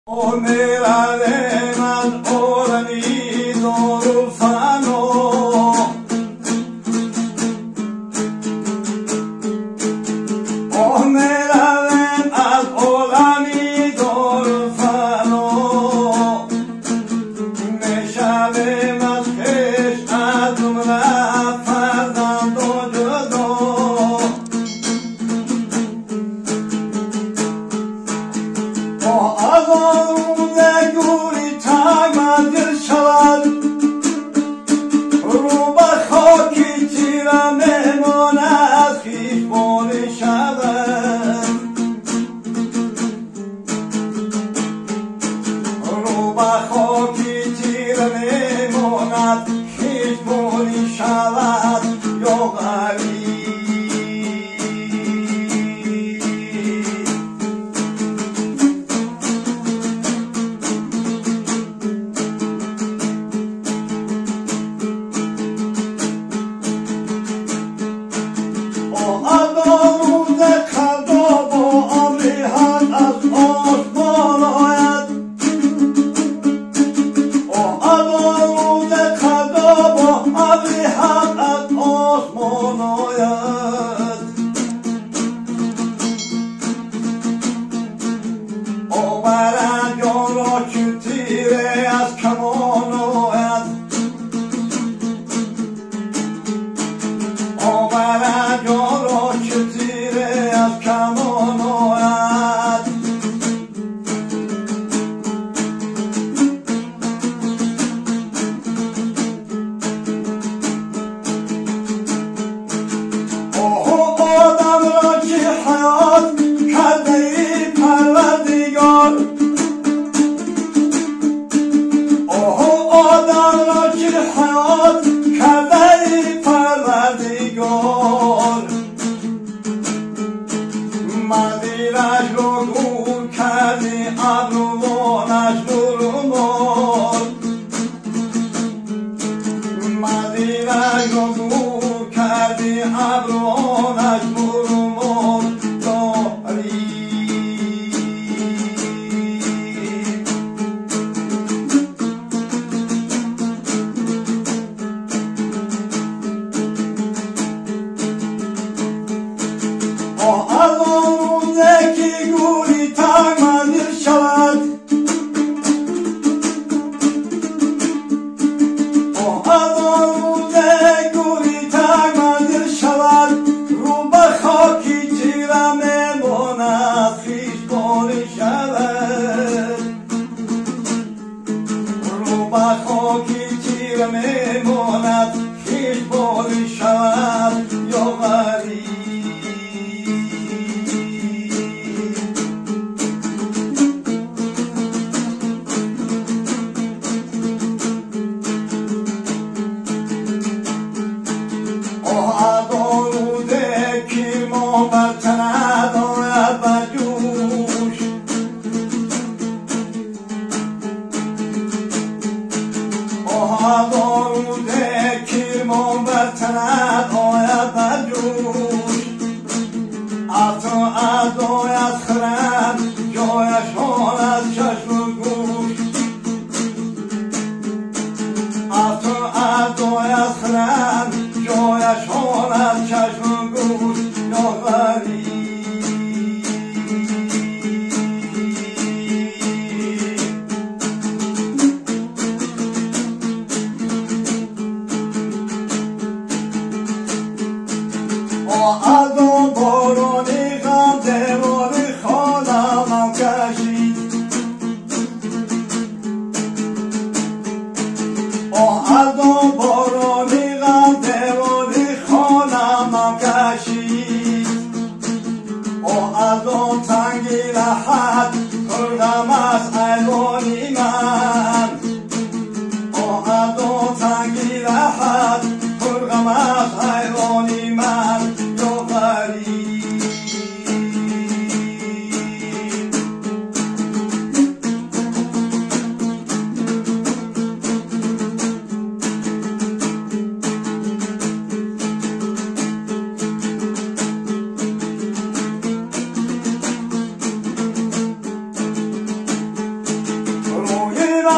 Onerade man orani dorfano Onerade man orani dorfano Meshave man kesh adum rafardan dojodo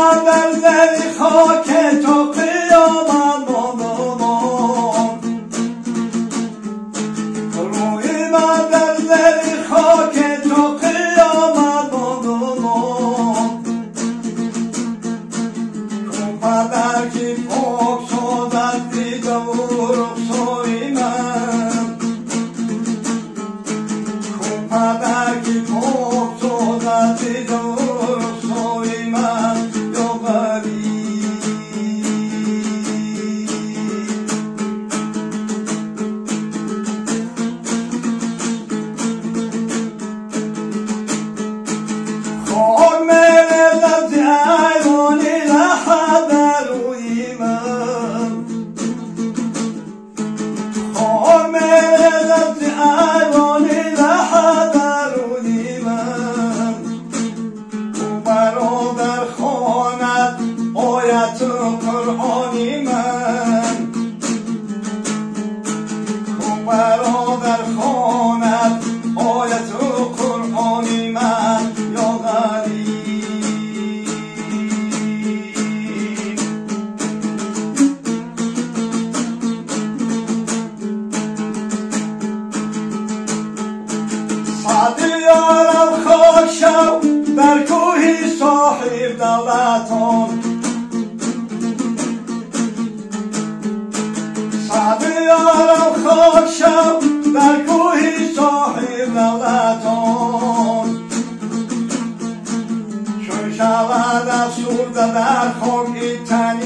من در دل خاک تو قیامت ماندم، روی من در دل خاک تو قیامت ماندم. کن پدر که پاک شد از دیده و رخساری من، کن پدر که پاک شد از دیده و رخساری من. یا غریب خاک می‌ریزد ایوانی لحد روی من، خاک می‌ریزد ایوانی لحد روی من. او برادر خواند آیت قرآنی من، او برادر خواند آیت قرآنی من. یا غریب سعد یارم خاک شو در کوهی صاحب دولتان، سعد یارم خاک شو در کوهی صاحب دولتان. چون شود افسرده در خاک تنی